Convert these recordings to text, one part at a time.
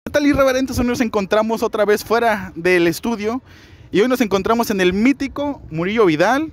¿Qué tal, irreverentes? Hoy nos encontramos otra vez fuera del estudio y hoy nos encontramos en el mítico Murillo Vidal,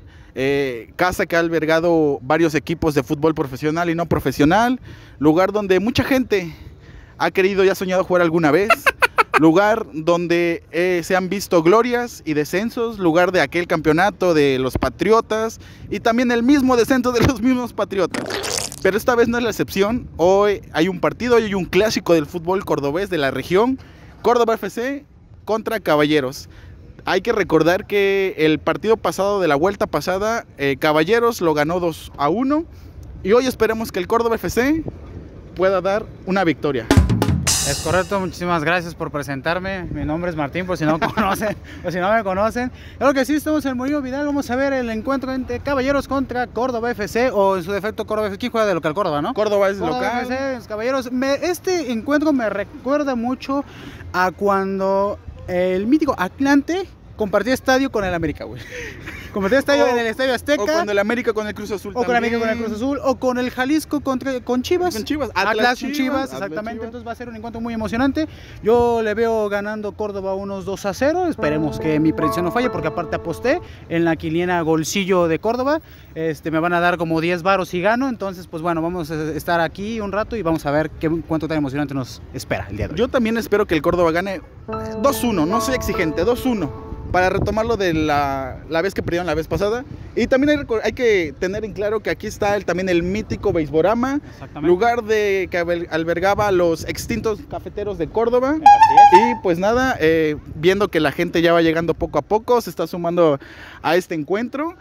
casa que ha albergado varios equipos de fútbol profesional y no profesional, lugar donde mucha gente ha querido y ha soñado jugar alguna vez, lugar donde se han visto glorias y descensos, lugar de aquel campeonato de los Patriotas y también el mismo descenso de los mismos Patriotas. Pero esta vez no es la excepción. Hoy hay un partido, hoy hay un clásico del fútbol cordobés de la región, Córdoba FC contra Caballeros. Hay que recordar que el partido pasado de la vuelta pasada, Caballeros lo ganó 2-1 y hoy esperemos que el Córdoba FC pueda dar una victoria. Es correcto, muchísimas gracias por presentarme. Mi nombre es Martín, por si no conocen, o si no me conocen. Claro que sí, estamos en Murillo Vidal. Vamos a ver el encuentro entre Caballeros contra Córdoba FC, o en su defecto Córdoba FC. ¿Quién juega de local? Córdoba, ¿no? Córdoba es Córdoba local. FC, los Caballeros. Este encuentro me recuerda mucho a cuando el mítico Atlante compartía estadio con el América, güey. Compartía estadio en el Estadio Azteca. O cuando el América con el Cruz Azul. O con el América con el Cruz Azul. O con el Jalisco con Chivas. Con Chivas. Atlas con Chivas, exactamente. Chivas. Entonces va a ser un encuentro muy emocionante. Yo le veo ganando Córdoba unos 2-0. Esperemos que mi predicción no falle, porque aparte aposté en la quiniela Golcillo de Córdoba. Me van a dar como 10 varos si gano. Entonces, pues bueno, vamos a estar aquí un rato y vamos a ver cuánto tan emocionante nos espera el día de hoy. Yo también espero que el Córdoba gane 2-1. No soy exigente, 2-1. Para retomarlo de la vez que perdieron la vez pasada. Y también hay que tener en claro que aquí está también el mítico Beisborama, lugar que albergaba a los extintos cafeteros de Córdoba. Y pues nada, viendo que la gente ya va llegando poco a poco, se está sumando a este encuentro.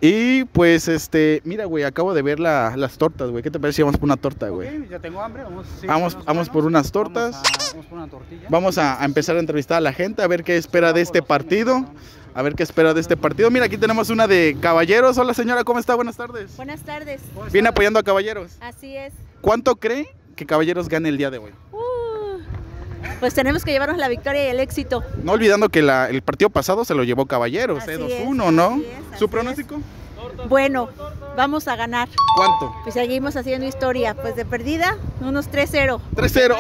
Y pues mira, güey, acabo de ver las tortas, güey. ¿Qué te parece si vamos por una torta, güey? Okay, ya tengo hambre, vamos por unas tortas. Vamos por una tortilla. Vamos a empezar a entrevistar a la gente, a ver qué espera de este partido. A ver qué espera de este partido. Mira, aquí tenemos una de Caballeros. Hola, señora, ¿cómo está? Buenas tardes. Buenas tardes. Viene apoyando a Caballeros. Así es. ¿Cuánto cree que Caballeros gane el día de hoy? Pues tenemos que llevarnos la victoria y el éxito. No olvidando que el partido pasado se lo llevó Caballeros, 2-1, ¿no? ¿Su pronóstico? Bueno, vamos a ganar. ¿Cuánto? Pues seguimos haciendo historia. Pues de perdida, unos 3-0. 3-0.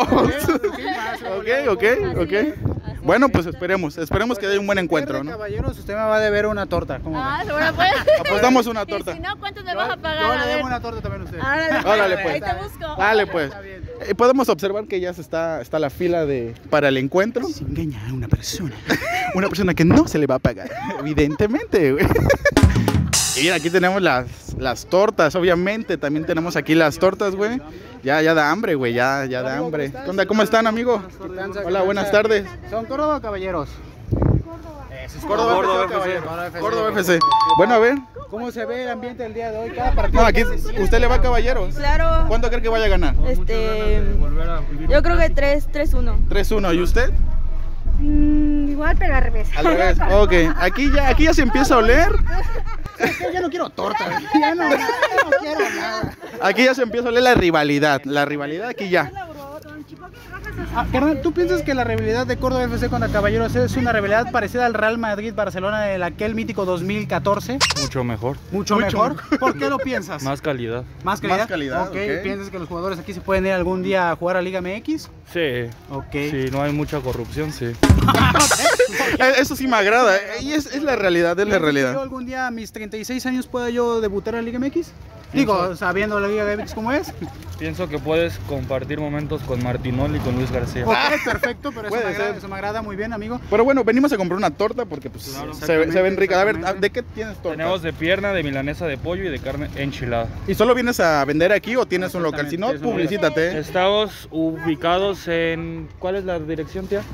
Ok. Bueno, pues esperemos que haya un buen encuentro, ¿no? Caballeros, usted me va a deber una torta. ¿Cómo ve? ¿Seguro pues? Apostamos una torta. Y si no, ¿cuánto me vas a pagar? Yo le debo una torta también a usted. Órale, pues. Ahí te busco. Dale, pues. Podemos observar que ya está la fila para el encuentro. Se engaña a una persona que no se le va a pagar, evidentemente, güey. Y mira, aquí tenemos las tortas, obviamente. También tenemos aquí las tortas, güey. Ya da hambre, güey, ya da hambre. ¿Qué onda? ¿Cómo están, amigo? Hola, buenas tardes. ¿Son Córdoba o Caballeros? Córdoba FC. Bueno, a ver. ¿Cómo se ve el ambiente del día de hoy? Cada partido. No, aquí usted le va a Caballeros. Claro. ¿Cuánto cree que vaya a ganar? Yo creo que 3-1. 3-1. ¿Y usted? Igual, pero al revés. Al revés. Ok. Aquí ya se empieza a oler. Ya no quiero torta. Ya no quiero nada. Aquí ya se empieza a oler la rivalidad. La rivalidad aquí ya. Carnal, ¿tú piensas que la rivalidad de Córdoba FC contra Caballeros es una rivalidad parecida al Real Madrid-Barcelona de aquel mítico 2014? Mucho mejor. ¿Mucho mejor? ¿Por qué lo piensas? Más calidad. ¿Más calidad? Más calidad, ok. ¿Piensas que los jugadores aquí se pueden ir algún día a jugar a Liga MX? Sí. Ok. Si no hay mucha corrupción, sí. Eso sí me agrada. Y es la realidad, es la ¿Yo realidad. algún día a mis 36 años pueda yo debutar en la Liga MX? Digo, sabiendo la Liga MX cómo es. Pienso que puedes compartir momentos con Martinoli y con Luis García. Ok, perfecto, pero Puede eso me agrada muy bien, amigo. Pero bueno, venimos a comprar una torta porque pues Claro, se ven ricas. A ver, ¿de qué tienes torta? Tenemos de pierna, de milanesa de pollo y de carne enchilada. ¿Y solo vienes a vender aquí o tienes un local? Si no, Exactamente, publicítate. Estamos ubicados en... ¿Cuál es la dirección, tía?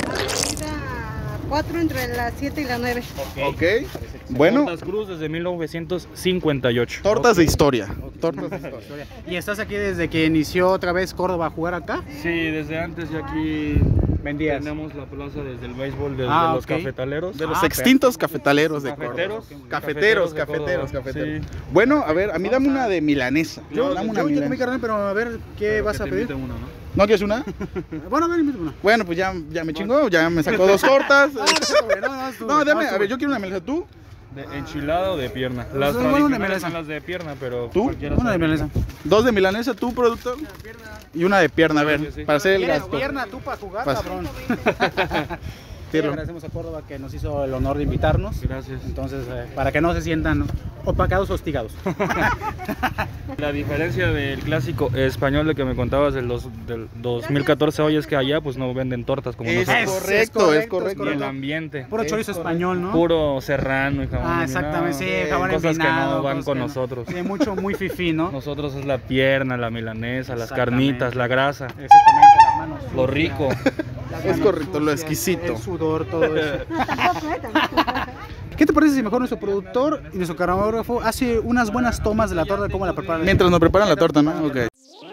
4 entre las 7 y las 9. Ok. Bueno, Portas Cruz desde 1958. tortas de historia. Tortas de historia. ¿Y estás aquí desde que inició otra vez Córdoba a jugar acá? Sí, desde antes ya aquí Vendías. tenemos la plaza desde el béisbol, desde Ah, los ok. cafetaleros. De los extintos cafetaleros de Cafeteros. Córdoba. Cafeteros. de Córdoba, Cafeteros. sí. Bueno, a ver, a mí dame una de milanesa. Yo Dame una comí milanesa. carne, pero a ver, ¿qué vas a pedir? Una, ¿no? ¿No quieres una? Bueno, a ver, invítame una. Bueno, pues ya me chingó, ya me sacó 2 tortas. No, No, dame, a ver, yo quiero una milanesa. ¿Tú? ¿De enchilada o de pierna? Pues Las bueno, de tradicionales milanesa. son las de pierna, pero ¿Tú? cualquiera Una de sabe. milanesa. 2 de milanesa, tú, productor. Y una de pierna, a ver, Sí. para hacer el ¿Tienes gasto. pierna tú para jugar, Pas- cabrón? Sí, Tiro. agradecemos a Córdoba que nos hizo el honor de invitarnos. Gracias. Entonces, para que no se sientan opacados, hostigados. La diferencia del clásico español de que me contabas del 2014 hoy es que allá pues no venden tortas como Es nosotros. correcto, es Y correcto. el ambiente. Puro Es chorizo correcto. español, ¿no? Puro serrano y jamón. Ah, envinado. exactamente, sí, jamón Cosas que envinado, no van cosas con que no. nosotros. Sí, mucho, muy fifí, ¿no? Nosotros es la pierna, la milanesa, las Exactamente. carnitas, la grasa. Exactamente, las manos Lo sucias, rico. las Es manos correcto, lo sucias, exquisito. El sudor, todo eso. ¿Qué te parece si mejor nuestro productor y nuestro camarógrafo hace unas buenas tomas de la torta de cómo la preparan? Mientras nos preparan la torta, ¿no? Ok.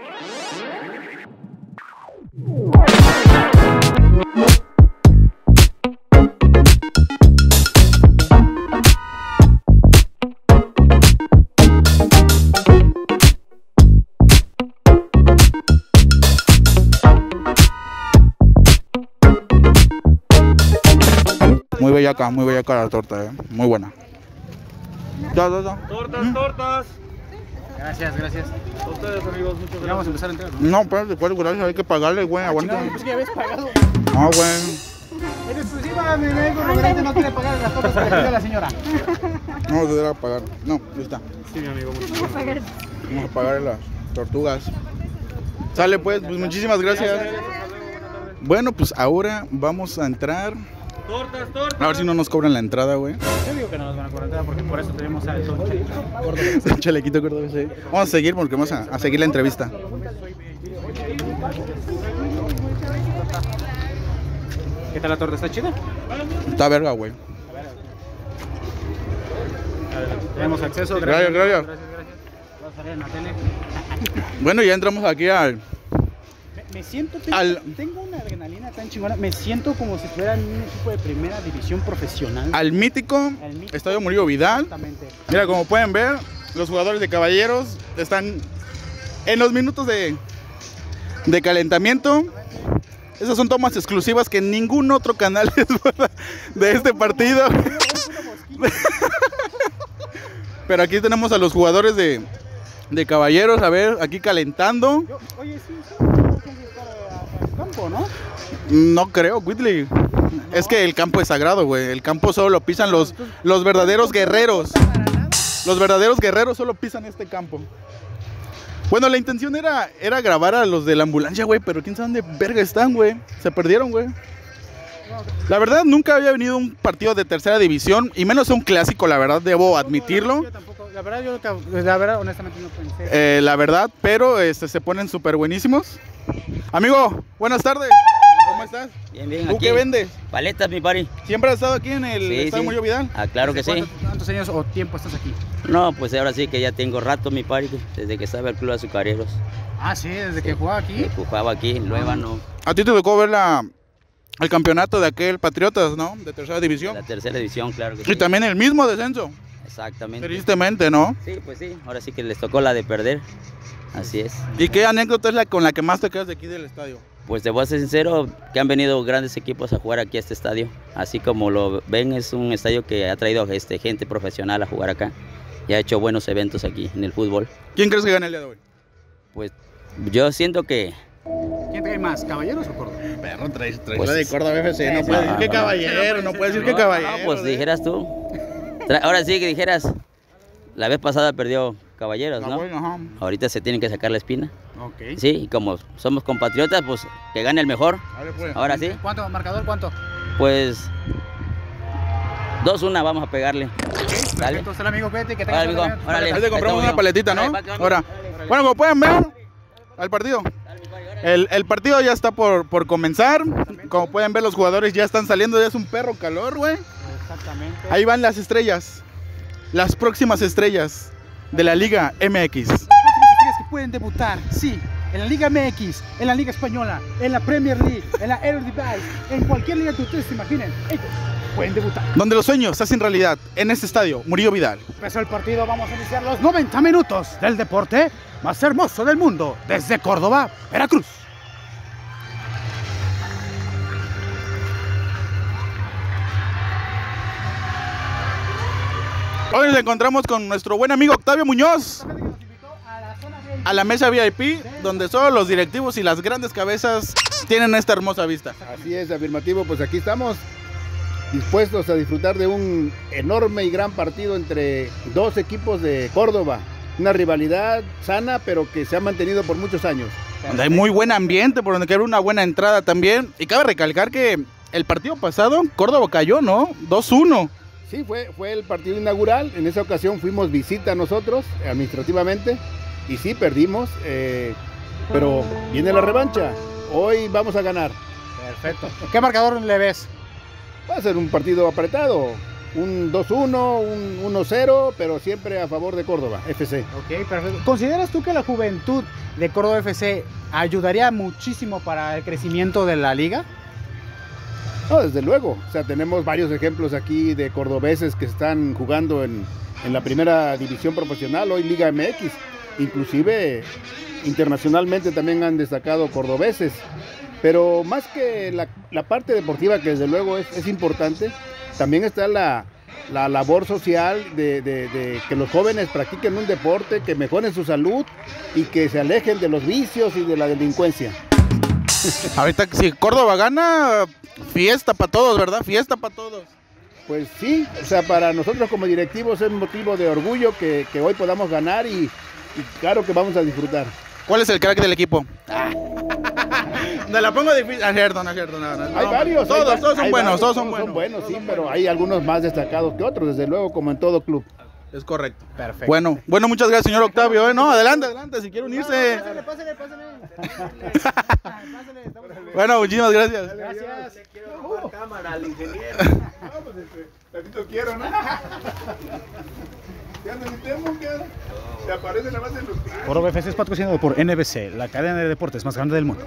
Muy bellaca la torta, muy buena. Ya. ¡Tortas, tortas! Gracias, gracias. A ustedes, amigos, muchas Ya vamos a gracias. empezar a entrar, ¿no? No, espérate, ¿cuál gracias? Hay que pagarle, güey, aguanta. Chingado, pues que ya habías pagado. No, güey. En exclusiva, mi amigo Roberto no quiere pagar las tortas que le pide a la señora. No, se debe pagar. No, ahí está. Sí, mi amigo, muchas gracias. Vamos a pagarle las tortugas. Sale pues muchísimas gracias. Bueno, pues ahora vamos a entrar. ¡Tortas, tortas! A ver si no nos cobran la entrada, güey. Yo digo que no nos van a cobrar nada porque por eso tenemos al Gordo. Chalequito cordobés, sí. Vamos a seguir porque vamos a seguir la entrevista. ¿Qué tal la torta? ¿Está chida? Está verga, güey. Tenemos acceso. Gracias. Gracias. Va a salir en la tele. Bueno, ya entramos aquí al... Me siento, Al- tengo una adrenalina tan chingona. Me siento como si estuviera en un equipo de primera división profesional. al mítico Estadio Murillo Vidal. Exactamente. Mira, como pueden ver, los jugadores de Caballeros están en los minutos de calentamiento. Esas son tomas exclusivas que ningún otro canal de este partido. Pero aquí tenemos a los jugadores de Caballeros, a ver, aquí calentando. Oye, sí, para el campo, ¿no? No creo, Whitley. Es que el campo es sagrado, güey. El campo solo lo pisan los verdaderos guerreros. Los verdaderos guerreros solo pisan este campo. Bueno, la intención era grabar a los de la ambulancia, güey, pero quién sabe dónde verga están, güey. Se perdieron, güey. La verdad, nunca había venido un partido de tercera división, y menos un clásico, la verdad, debo admitirlo. Yo tampoco, la verdad, honestamente no pensé. La verdad, pero se ponen súper buenísimos. Amigo, buenas tardes. ¿Cómo estás? Bien, bien. ¿Tú aquí. qué vendes? Paletas, mi pari. ¿Siempre has estado aquí en el Sí, Estadio sí. Murillo Vidal? Ah, claro que sí. ¿Cuántos años o tiempo estás aquí? No, pues ahora sí que ya tengo rato, mi pari, desde que estaba el Club Azucareros. Ah, sí, desde que jugaba aquí. Que jugaba aquí, luego no, A ti te tocó ver el campeonato de aquel Patriotas, ¿no? De tercera división. la tercera división, claro que sí. Y también el mismo descenso. Exactamente. Tristemente, ¿no? Sí, pues sí. Ahora sí que les tocó la de perder. Así es. ¿Y qué anécdota es la con la que más te quedas de aquí del estadio? Pues te voy a ser sincero, que han venido grandes equipos a jugar aquí a este estadio. Así como lo ven, es un estadio que ha traído gente profesional a jugar acá. Y ha hecho buenos eventos aquí en el fútbol. ¿Quién crees que gane el día de hoy? Pues yo siento que ¿Quién trae más, Caballeros o Córdoba? Perro, traes Pues- la de Córdoba FC. No Sí, puedes decir no, que no. caballero, no puedes decir que caballero. No, pues dijeras tú. Ahora sí que dijeras, la vez pasada perdió Caballeros, Ah, ¿no? bueno, ajá. Ahorita se tienen que sacar la espina. Ok. Sí, y como somos compatriotas, pues que gane el mejor. Vale, pues. Ahora sí, ¿Cuánto, marcador, cuánto? pues 2-1 vamos a pegarle. Dale. Entonces, amigo, cuídate, que Órale, tengas amigo, órale. Ahí te compramos Ahí una está, paletita, ¿no? amigo. Órale, va, Ahora. Bueno, como pueden ver, al partido. El partido ya está por comenzar. Como pueden ver, los jugadores ya están saliendo. Ya es un perro calor, güey. Exactamente. Ahí van las estrellas. Las próximas estrellas de la Liga MX. Las próximas estrellas que pueden debutar, sí, en la Liga MX, en la Liga Española, en la Premier League, en la Eredivisie, en cualquier liga que ustedes se imaginen, ellos pueden debutar. Donde los sueños se hacen realidad. En este estadio, Murillo Vidal. Empezó el partido, vamos a iniciar los 90 minutos del deporte más hermoso del mundo, desde Córdoba, Veracruz. Hoy nos encontramos con nuestro buen amigo Octavio Muñoz a la mesa VIP, donde solo los directivos y las grandes cabezas tienen esta hermosa vista. Así es, afirmativo, pues aquí estamos dispuestos a disfrutar de un enorme y gran partido entre dos equipos de Córdoba. Una rivalidad sana, pero que se ha mantenido por muchos años. Donde hay muy buen ambiente, por donde cabe una buena entrada también. Y cabe recalcar que el partido pasado, Córdoba cayó, ¿no? 2-1. Sí, fue el partido inaugural. En esa ocasión fuimos visita nosotros, administrativamente. Y sí, perdimos, pero viene la revancha. Hoy vamos a ganar. Perfecto. ¿Qué marcador le ves? Va a ser un partido apretado. Un 2-1, un 1-0, pero siempre a favor de Córdoba, FC. Ok, perfecto. ¿Consideras tú que la juventud de Córdoba FC ayudaría muchísimo para el crecimiento de la liga? No, desde luego. O sea, tenemos varios ejemplos aquí de cordobeses que están jugando en la primera división profesional, hoy Liga MX. Inclusive internacionalmente también han destacado cordobeses. Pero más que la parte deportiva, que desde luego es importante, también está la labor social de que los jóvenes practiquen un deporte, que mejoren su salud y que se alejen de los vicios y de la delincuencia. Ahorita si Córdoba gana, fiesta para todos, ¿verdad? Fiesta para todos. Pues sí, o sea, para nosotros como directivos es motivo de orgullo que hoy podamos ganar y claro que vamos a disfrutar. ¿Cuál es el crack del equipo? Me la pongo difícil. No. Hay varios. Todos son buenos, todos son buenos, sí, pero hay algunos más destacados que otros, desde luego, como en todo club. Es correcto. Perfecto. Bueno, muchas gracias, señor Octavio. No, adelante, si quiere unirse. Pásale. Bueno, muchísimas gracias. Gracias. Cámara al ingeniero. Tantito quiero, ¿no? Se aparece la base en los... Córdoba FC es patrocinado por NBC, la cadena de deportes más grande del mundo.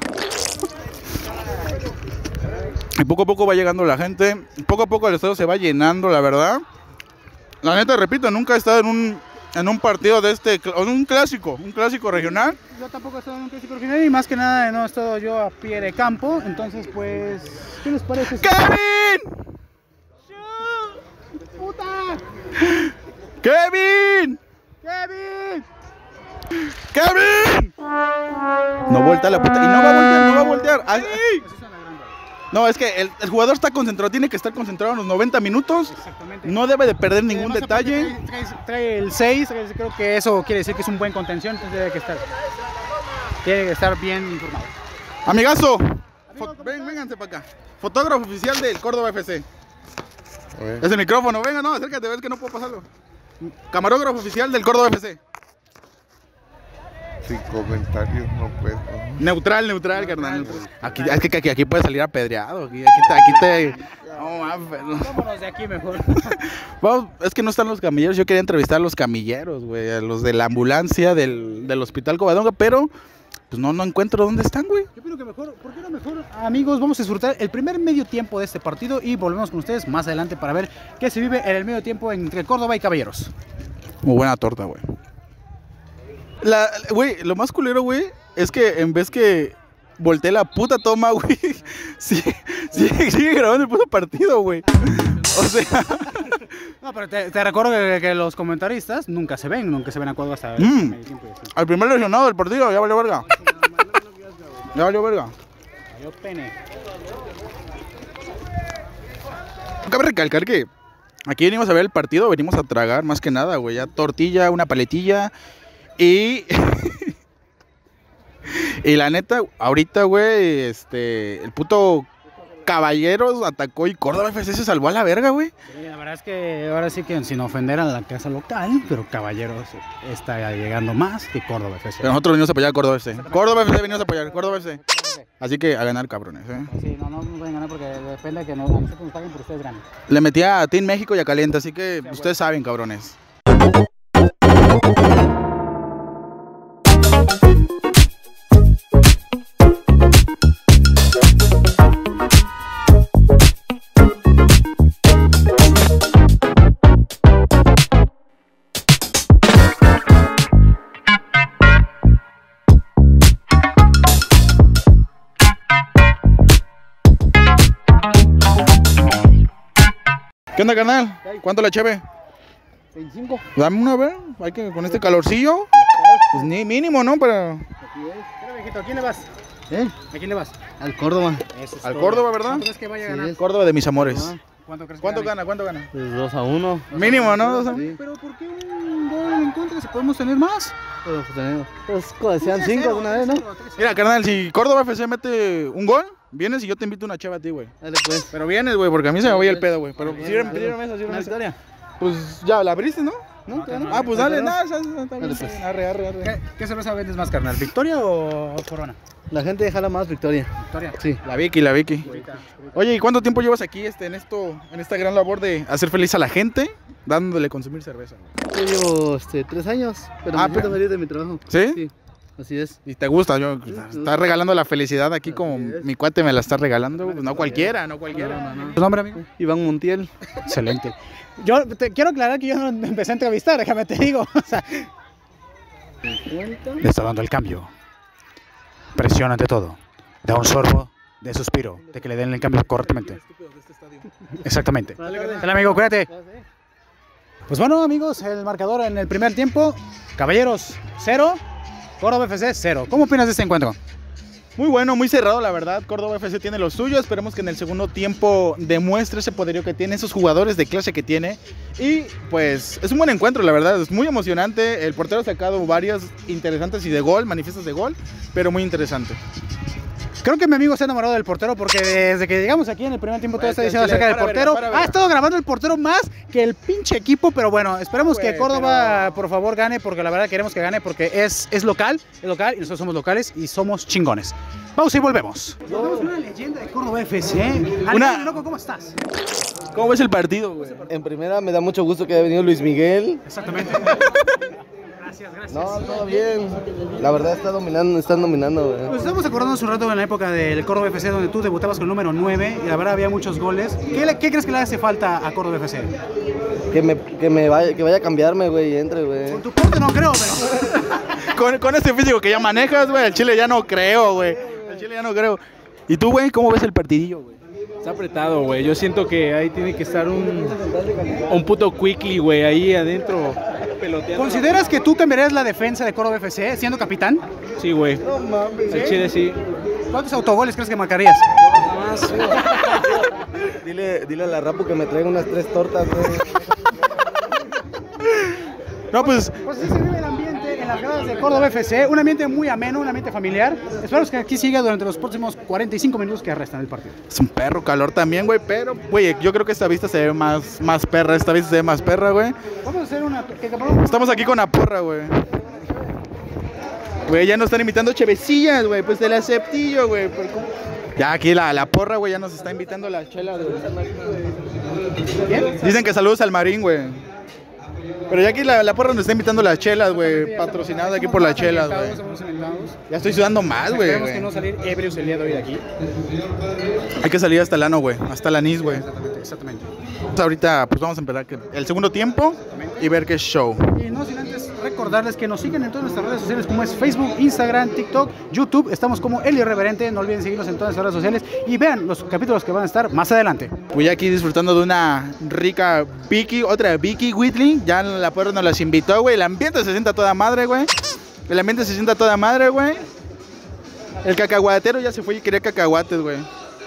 Y poco a poco va llegando la gente, poco a poco el estadio se va llenando, la verdad. La neta, repito, nunca he estado en un partido de un clásico regional. Yo tampoco he estado en un clásico regional y más que nada no he estado yo a pie de campo, entonces pues, ¿qué les parece? ¡Kevin! ¡Puta! ¡Kevin! No vuelta la puta. Y no va a voltear. ¡Ay! No, es que el jugador está concentrado, tiene que estar concentrado en los 90 minutos. Exactamente. No debe de perder ningún Además, detalle. Trae el 6, creo que eso quiere decir que es un buen contención, entonces tiene que estar bien informado. Amigazo, vénganse para acá. Fotógrafo oficial del Córdoba FC. Es el micrófono, venga, no, acércate, ves que no puedo pasarlo. Camarógrafo oficial del Córdoba FC. Sin comentarios no puedo. Neutral, carnal. Aquí puede salir apedreado. Aquí te... No, Vámonos de aquí mejor. Vamos, es que no están los camilleros. Yo quería entrevistar a los camilleros, güey. A los de la ambulancia del Hospital Covadonga, pero pues no encuentro dónde están, güey. Yo creo que mejor, ¿por qué no mejor? Amigos, vamos a disfrutar el primer medio tiempo de este partido y volvemos con ustedes más adelante para ver qué se vive en el medio tiempo entre Córdoba y Caballeros. Muy buena torta, güey. Güey, lo más culero, güey, es que en vez que volteé la puta toma, güey, sigue grabando el puto partido, güey. O sea... No, pero te recuerdo que los comentaristas nunca se ven a Córdoba hasta el medio tiempo. Al primer lesionado del partido ya valió verga. Valió pene. Cabe recalcar que aquí venimos a ver el partido, venimos a tragar más que nada, güey. Ya tortilla, una paletilla y... y la neta, ahorita, güey, el puto Caballeros atacó y Córdoba FC se salvó a la verga, güey. Sí, la verdad es que ahora sí que sin ofender a la casa local, pero Caballeros está llegando más que Córdoba FC. Pero nosotros venimos a apoyar a Córdoba FC. Córdoba FC venimos a apoyar, Córdoba FC. Así que a ganar, cabrones, ¿eh? Sí, no pueden ganar porque depende de que a nosotros nos paguen, pero ustedes ganen. Le metí a Team México y a Caliente, así que ustedes saben, cabrones. ¿Qué onda, carnal? ¿Cuánto la cheve? 25. Dame una, a ver. Hay que, con este calorcillo. Pues ni mínimo, ¿no? Para... Mira, viejito, ¿a quién le vas? ¿A quién le vas? Al Córdoba. Al Córdoba, ¿verdad? ¿Cuánto crees que vaya a ganar? Córdoba de mis amores. ¿Cuánto crees que ¿Cuánto gane? gana? ¿Cuánto gana? Pues 2-1. Mínimo, ¿no? 2-1. Pero ¿por qué un gol en contra si podemos tener más? Pero pues tenemos. Pues decían 5 alguna vez, ¿no? Mira, carnal, si Córdoba FC mete un gol, vienes y yo te invito una chava a ti, güey. Dale pues. Pero vienes, güey, porque a mí se me voy el pedo, güey. Pero Bien, sírveme dale. esa, sírveme ¿Una esa. victoria? Pues ya, ¿la abriste, no? ¿No? ¿Todavía no? Ah, pues dale, ¿Todavía nada, no? está bien. Dale, pues. Arre. ¿Qué cerveza vendes más, carnal? ¿Victoria o Corona? La gente jala más victoria. Victoria. Sí. La Vicky. Oye, ¿y cuánto tiempo llevas aquí en esta gran labor de hacer feliz a la gente, dándole a consumir cerveza? Yo llevo 3 años, pero Ah, me pero- siento feliz de mi trabajo. ¿Sí? Sí, así es. ¿Y te gusta? Estás regalando la felicidad aquí como Así es. mi cuate me la está regalando. Pues no cualquiera. ¿Tu nombre, amigo? Iván Montiel. Excelente. Yo te quiero aclarar que yo no me empecé a entrevistar, déjame te digo. O sea, le está dando el cambio. Presión ante todo. Da un sorbo de suspiro, de que le den el cambio correctamente. Exactamente. Dale, amigo, cuídate. Pues bueno, amigos, el marcador en el primer tiempo. Caballeros, 0. Córdoba FC, 0. ¿Cómo opinas de este encuentro? Muy bueno, muy cerrado, la verdad. Córdoba FC tiene lo suyo. Esperemos que en el segundo tiempo demuestre ese poderío que tiene, esos jugadores de clase que tiene. Y pues es un buen encuentro, la verdad. Es muy emocionante. El portero ha sacado varias interesantes y de gol, manifiestos de gol, pero muy interesante. Creo que mi amigo se ha enamorado del portero porque desde que llegamos aquí en el primer tiempo todo está diciendo Chile, acerca del para portero. verla, para verla. Ha estado grabando el portero más que el pinche equipo, pero bueno, esperemos que Güey, Córdoba por favor gane porque la verdad queremos que gane porque es local y nosotros somos locales y somos chingones. Vamos y volvemos. Tenemos una leyenda de Córdoba FC. Alejandro, loco, ¿cómo estás? ¿Cómo ves el partido, güey? En primera me da mucho gusto que haya venido Luis Miguel. Exactamente. Gracias. No, todo bien. La verdad están dominando, güey. Nos estamos acordando hace un rato en la época del Córdoba FC donde tú debutabas con el número 9 y la verdad había muchos goles. ¿Qué crees que le hace falta a Córdoba FC? Que vaya a cambiarme, güey, y entre, güey. Con tu corte no creo, pero... Con este físico que ya manejas, güey, al Chile ya no creo, güey. Al Chile ya no creo. ¿Y tú, güey, cómo ves el partidillo, güey? Está apretado, güey. Yo siento que ahí tiene que estar un puto quickly, güey, ahí adentro peloteando. ¿Consideras que tú cambiarías la defensa de Córdoba FC siendo capitán? Sí, güey. Al Chile sí. ¿Cuántos autogoles crees que marcarías? Dile a la Rapu que me traiga unas 3 tortas, güey. No, pues Pues así se vive el ambiente en las gradas de Córdoba FC, un ambiente muy ameno, un ambiente familiar. Esperamos que aquí siga durante los próximos 45 minutos que restan del partido. es un perro calor también, güey, pero, güey, yo creo que esta vista se ve más perra. Esta vista se ve más perra, güey. Vamos a hacer una... Estamos aquí con la porra, güey. Güey, ya nos están invitando chevecillas, güey, pues del aceptillo, güey. Ya aquí la porra, güey, ya nos está invitando la chela, güey. Dicen que saludos al Marín, güey. Pero ya aquí la porra nos está invitando las chelas, güey. Patrocinada aquí por las chelas, güey. Ya estoy sudando más, güey. Esperemos que no salir ebrios el día de hoy de aquí. Hay que salir hasta el ano, güey. Hasta el anís, güey. Exactamente. Entonces, ahorita pues vamos a empezar el segundo tiempo y ver qué show. Y no sin antes recordarles que nos sigan en todas nuestras redes sociales como es Facebook, Instagram, TikTok, YouTube. Estamos como El Irreverente. No olviden seguirnos en todas nuestras redes sociales y vean los capítulos que van a estar más adelante. Voy aquí disfrutando de una rica Vicky, otra Vicky Whitley. Ya la porra nos las invitó, güey. El ambiente se sienta toda madre, güey. El ambiente se sienta toda madre, güey. El cacahuatero ya se fue y quería cacahuates, güey.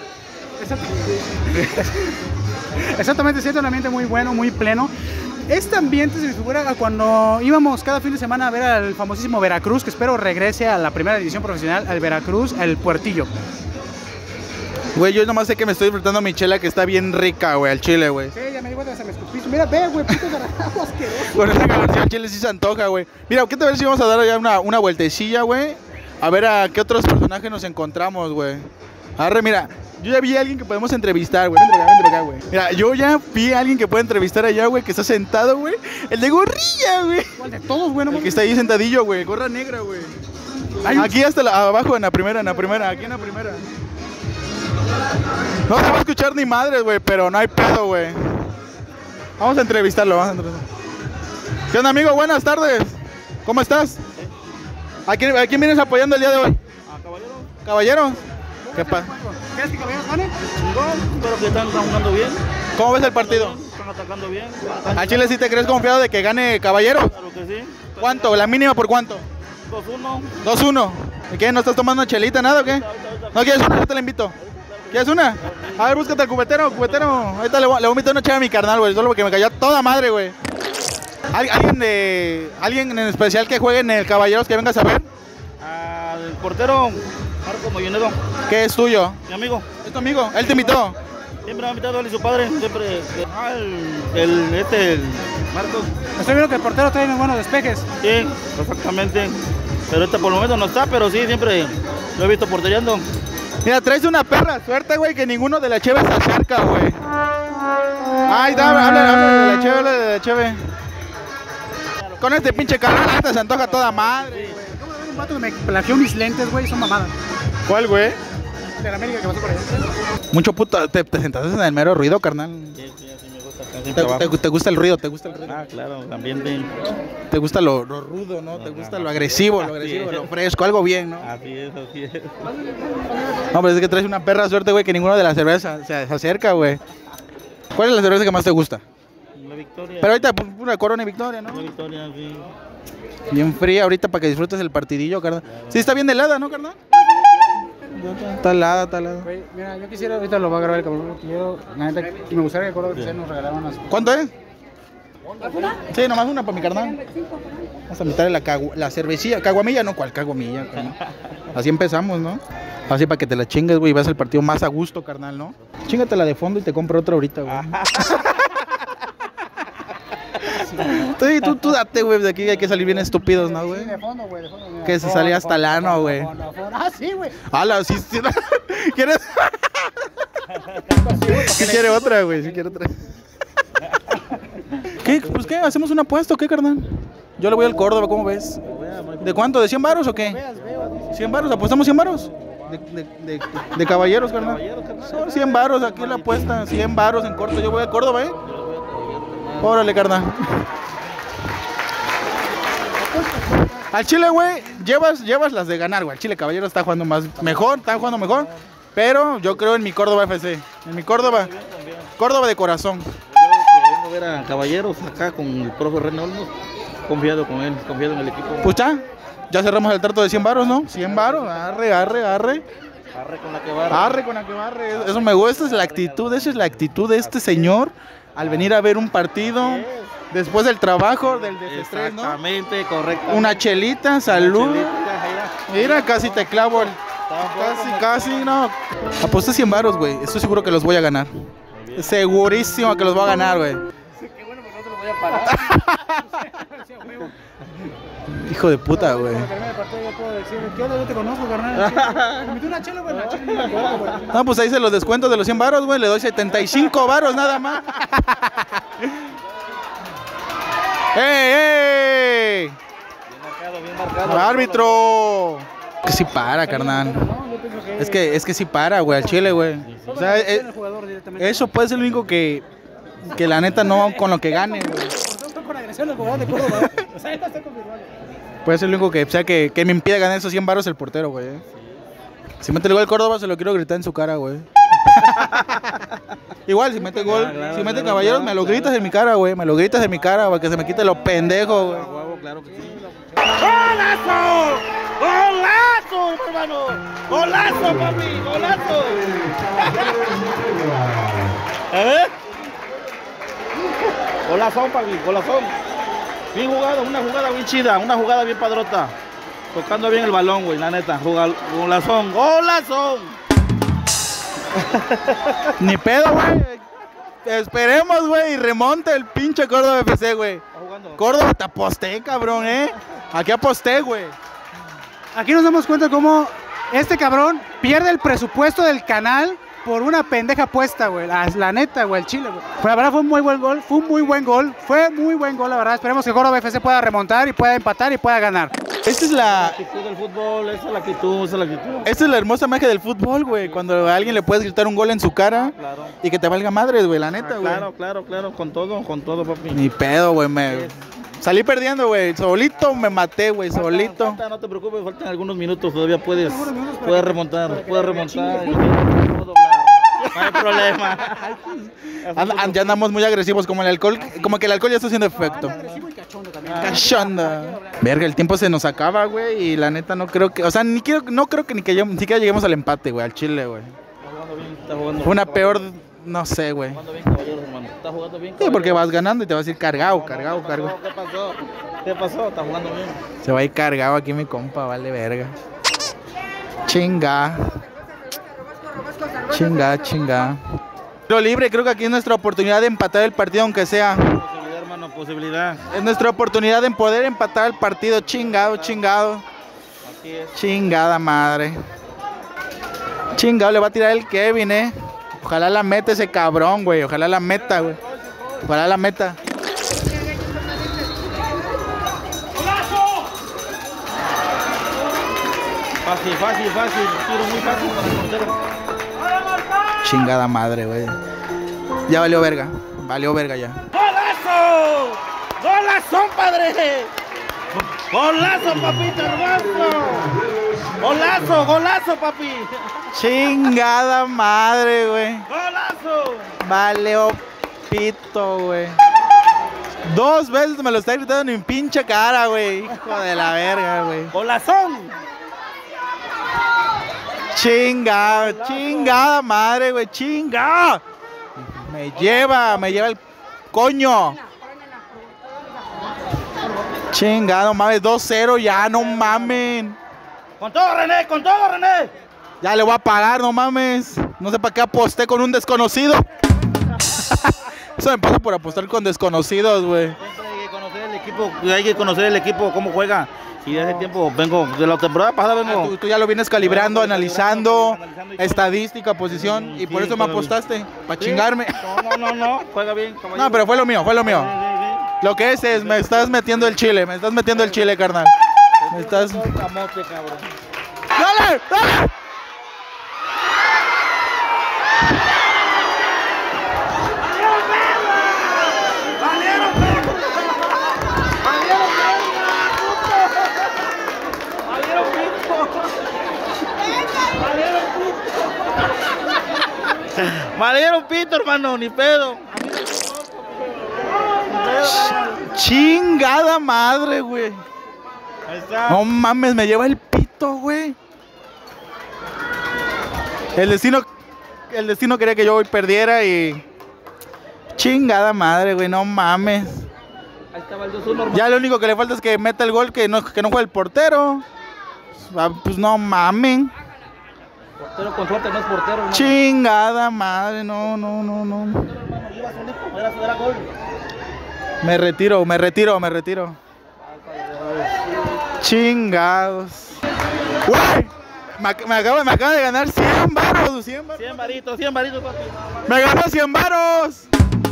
Exactamente, siento un ambiente muy bueno, muy pleno. Este ambiente se me figura a cuando íbamos cada fin de semana a ver al famosísimo Veracruz, que espero regrese a la primera división profesional, al Veracruz, al Puertillo. Güey, yo nomás sé que me estoy disfrutando mi chela que está bien rica, güey, al chile, güey. Sí, ya me di cuenta, se me escupiste. Mira, ve, güey, puto garrajo asqueroso. Con esta calorcilla al chile sí se antoja, güey. Mira, ¿qué te parece si vamos a dar ya una vueltecilla, güey? A ver a qué otros personajes nos encontramos, güey. Arre, mira, yo ya vi a alguien que podemos entrevistar, güey. Vente acá, güey. Mira, yo ya vi a alguien que puede entrevistar allá, güey, que está sentado, güey. El de gorrilla, güey. ¿Cuál de todos, güey? El que está ahí sentadillo, güey. Gorra negra, güey. Aquí hasta abajo, en la primera, aquí en la primera. No se va a escuchar ni madres, güey, pero no hay pedo, güey. Vamos a entrevistarlo, ¿Qué onda, amigo? Buenas tardes. ¿Cómo estás? ¿A quién vienes apoyando el día de hoy? A Caballero. ¿Caballeros? ¿Qué pasa? ¿Crees que Caballeros gane? Chingón, espero que están jugando bien. ¿Cómo ves el partido? están atacando bien. ¿A Chile sí te crees confiado de que gane Caballeros? Claro que sí. ¿Cuánto? ¿La mínima por cuánto? 2-1. 2-1. ¿Y qué? ¿No estás tomando chelita, nada o qué? ¿No quieres una? Yo te la invito. ¿Quieres una? A ver, búscate al cubetero. Ahorita le voy a invitar una chava a mi carnal, güey. Solo porque me cayó toda madre, güey. ¿Alguien en especial que juegue en el Caballeros que vengas a ver? El portero Marco Mollinedo. ¿Qué es tuyo? Mi amigo. ¿Es tu amigo? ¿Él te invitó? Siempre me ha invitado él y su padre. Siempre. El Marcos. Estoy viendo que el portero trae unos buenos despejes. Sí, exactamente. Pero por el momento no está, pero sí, siempre lo he visto portereando. Mira, traes una perra suerte, güey, que ninguno de la Cheve se acerca, güey. Ay, habla de la Cheve. Con este pinche canal, hasta se antoja toda madre. Un vato que me plagió mis lentes, güey, son mamadas. ¿Cuál, güey? De la América que pasó por ahí. Mucho puto, te sentaste en el mero ruido, carnal. Sí, así me gusta. ¿Te gusta el ruido? Ah, claro, también bien. ¿Te gusta lo rudo, no? ¿Te gusta lo agresivo, lo fresco, algo bien, no? Así es. No, pero es que traes una perra suerte, güey, que ninguno de las cervezas se acerca, güey. ¿Cuál es la cerveza que más te gusta? La Victoria. Pero ahorita una Corona y Victoria, ¿no? La Victoria, sí. Bien fría ahorita para que disfrutes el partidillo, carnal. Sí, está bien helada, ¿no, carnal? Está helada. Güey, mira, yo quisiera, ahorita lo va a grabar el cabrón. La neta, me gustaría que Córdoba FC nos regalaran unas. ¿Cuánto es? Sí, nomás una para mi carnal. Vamos a meterle la cervecilla. Caguamilla, no, ¿cuál caguamilla? Carnal? Así empezamos, ¿no? Así para que te la chingues, güey, y vas al partido más a gusto, carnal, ¿no? Chingatela de fondo y te compro otra ahorita, güey. Tú date, güey, de aquí hay que salir bien estúpidos, ¿no, güey? De fondo, güey, de fondo. Que se salía hasta el ano, güey. Ah, sí, güey. ¡Hala! Sí. ¿Quieres? Si quiere otra, güey, si quiere otra. ¿Qué? Pues, ¿qué? ¿Hacemos un apuesto o qué, carnal? Yo le voy al Córdoba, ¿cómo ves? ¿De cuánto? ¿De 100 varos o qué? 100 varos, ¿apostamos 100 varos? De caballeros, carnal. Son 100 varos aquí la apuesta, 100 varos en corto. Yo voy a Córdoba, ¿eh? Órale, carnal. Al Chile, güey, llevas las de ganar, güey. Al Chile Caballero está jugando mejor, pero yo creo en mi Córdoba FC. En mi Córdoba de corazón. Vengo a ver a Caballeros acá con el profe René Olmos. Confiado con él, confiado en el equipo. Pucha, ya cerramos el trato de 100 varos, ¿no? 100 varos, arre. Arre con la que barre. Arre con la que barre. Eso me gusta, esa es la actitud de este señor al venir a ver un partido después del trabajo, del desestrés, ¿no? Exactamente, correcto. Una chelita, salud. Mira, casi te clavo el... Casi, no. Aposté 100 varos, güey. Estoy seguro que los voy a ganar. Segurísimo que los voy a ganar, güey. Qué bueno, pero no te lo voy a parar. Hijo de puta, güey. ¿Qué onda? Yo te conozco, carnal. Me invitó una chela, güey. No, pues ahí se los descuento de los 100 varos, güey. Le doy 75 varos nada más. ¡Ey! Bien marcado. ¡Árbitro! Que sí para, carnal. Es que sí para, güey, al Chile, güey. O sea, eso puede ser lo único que la neta no con lo que gane, güey. Puede ser lo único que me impide ganar esos 100 varos el portero, güey. Si mete el gol Córdoba se lo quiero gritar en su cara, güey. Igual, si mete gol, si mete Caballeros, me lo gritas en mi cara, güey. Me lo gritas en mi cara, para que se me quite lo pendejo, güey. Claro que sí. ¡Golazo! ¡Golazo, hermano! ¡Golazo, papi! ¡Golazo! Golazón, papi, golazón. Bien jugado, una jugada bien chida, una jugada bien padrota. Tocando bien el balón, güey, la neta. Golazón, golazón. Ni pedo, güey. Esperemos, güey, y remonte el pinche Córdoba FC, güey. Córdoba, te aposté, cabrón, Aquí aposté, güey. Aquí nos damos cuenta cómo este cabrón pierde el presupuesto del canal por una pendeja apuesta, güey. La neta, güey, el Chile, güey. Pues la verdad fue un muy buen gol, la verdad. Esperemos que Córdoba FC pueda remontar y pueda empatar y pueda ganar. Esta es la actitud del fútbol, esa es la actitud, Esta es la hermosa magia del fútbol, güey. Cuando a alguien le puedes gritar un gol en su cara y que te valga madres, güey, la neta, güey. Claro, con todo, papi. Ni pedo, güey, salí perdiendo, güey. Solito me maté, güey, solito. No te preocupes, faltan algunos minutos, todavía puedes remontar. No hay problema. Ya andamos muy agresivos, como el alcohol, como que el alcohol ya está haciendo efecto. Cachonda. Verga, el tiempo se nos acaba, güey, y la neta no creo que, o sea, no creo que ni siquiera lleguemos al empate, güey, al Chile, güey. Está jugando bien. Una peor, no sé, güey. Está jugando bien, caballeros, hermano. Está jugando bien, Sí, porque caballeros. vas ganando y te vas a ir cargado. ¿Qué pasó? ¿Qué pasó? Está jugando bien. Se va a ir cargado aquí mi compa, vale verga. Chinga. Tiro libre, creo que aquí es nuestra oportunidad de empatar el partido, aunque sea. Posibilidad, hermano, posibilidad. Es nuestra oportunidad de poder empatar el partido. Chingado. Así es. Chingada madre. Chingado, le va a tirar el Kevin, Ojalá la meta ese cabrón, güey. Ojalá la meta, güey. Ojalá la meta. Fácil. Tiro muy fácil para el portero. Chingada madre, güey. Ya valió verga ya. ¡Golazo! ¡Golazo, padre! ¡Golazo, papito hermoso! ¡Golazo, papi! Chingada madre, güey. ¡Golazo! Valió pito, güey. 2 veces me lo está gritando en mi pinche cara, güey. Hijo de la verga, güey. ¡Golazón! Chingada madre, güey. Chinga. Me lleva el coño. Chingado, mames. 2-0 ya, no mamen. ¡Con todo, René! Ya le voy a pagar, no mames. No sé para qué aposté con un desconocido. Eso me pasa por apostar con desconocidos, güey. Siempre hay que conocer el equipo, cómo juega. Y de ese tiempo vengo, de la temporada pasada vengo. Tú ya lo vienes calibrando, analizando, estadística, posición, y por eso me apostaste, para chingarme. No, juega bien, caballero. No, pero fue lo mío. Lo que es, me estás metiendo el chile, carnal. Me estás... Camote, cabrón. ¡Dale! Valieron pito, hermano, ni pedo. Chingada madre, güey. Ahí está. No mames, me lleva el pito, güey. El destino quería que yo hoy perdiera y... Chingada madre, güey, no mames. Ahí estaba el 2-1, Ya lo único que le falta es que meta el gol, que no juegue el portero. Pues no mamen. Portero con suerte no es portero, hermano. Chingada madre, no. Era gol. Me retiro. Chingados. ¡Güey! Me acaba de ganar 100 varos. 100 varitos, papi. Me ganó 100 varos.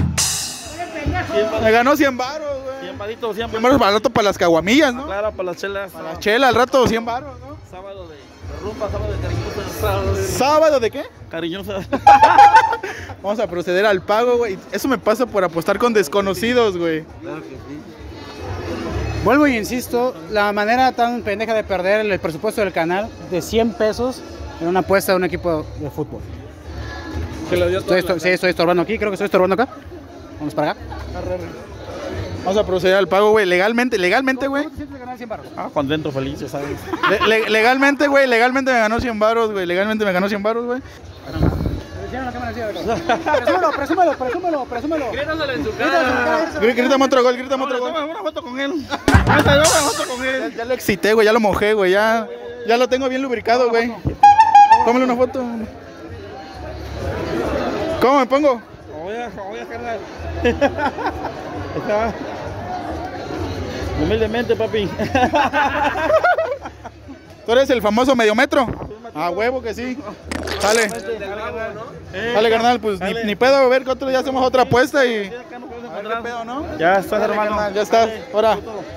Me ganó 100 varos, güey. 100 varitos, 100 100 varos para el rato para las caguamillas, ¿no? Claro, para las chelas. Para las chelas, al rato 100 varos, ¿no? Sábado de rumba, sábado de cariñosa. ¿Sábado de qué? Cariñosa. Vamos a proceder al pago, güey. Eso me pasa por apostar con desconocidos, güey. Claro que sí. Vuelvo y insisto, la manera tan pendeja de perder el presupuesto del canal de 100 pesos en una apuesta de un equipo de fútbol. Estoy estorbando aquí, creo que estoy estorbando acá. Vamos para acá. Vamos a proceder al pago, güey. Legalmente, güey. ¿Cómo te sientes de ganar 100 baros? Contento, feliz, ya sabes. Legalmente, güey. Legalmente me ganó 100 varos, güey. Presúmelo. Grítale en su cara. Grítame otro gol. Toma una foto con él. Ya lo excité, güey. Ya lo mojé, güey. Ya lo tengo bien lubricado, güey. Tómale una foto. ¿Cómo me pongo? Voy a cargar. Humildemente, papi. ¿Tú eres el famoso medio metro? A huevo que sí. Dale. Dale, carnal, pues ni pedo, a ver que otro día hacemos otra apuesta y... pedo, ¿no? Ya estás, Dale, hermano. carnal, ya estás. Ahora.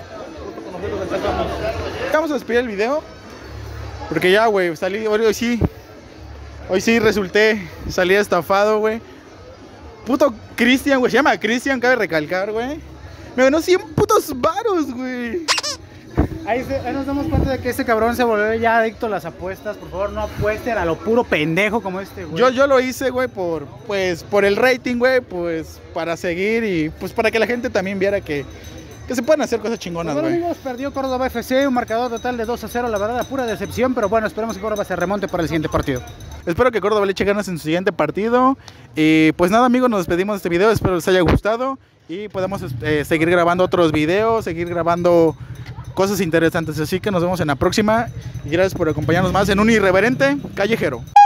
Vamos a despedir el video. Porque ya, güey, salí, hoy sí salí estafado, güey. Puto Cristian, güey, se llama Cristian, cabe recalcar, güey. Me ganó 100 putos varos, güey. Ahí nos damos cuenta de que este cabrón se volvió ya adicto a las apuestas. Por favor, no apuesten a lo puro pendejo como este, güey. Yo lo hice, güey, por el rating, güey, pues para seguir y pues para que la gente también viera que se pueden hacer cosas chingonas, Bueno, güey. amigos, perdió Córdoba FC, un marcador total de 2-0, la verdad, la pura decepción, pero bueno, esperemos que Córdoba se remonte para el siguiente partido. Espero que Córdoba le eche ganas en su siguiente partido. Y pues nada, amigos, nos despedimos de este video. Espero les haya gustado y podamos seguir grabando otros videos, seguir grabando cosas interesantes. Así que nos vemos en la próxima y gracias por acompañarnos más en un irreverente callejero.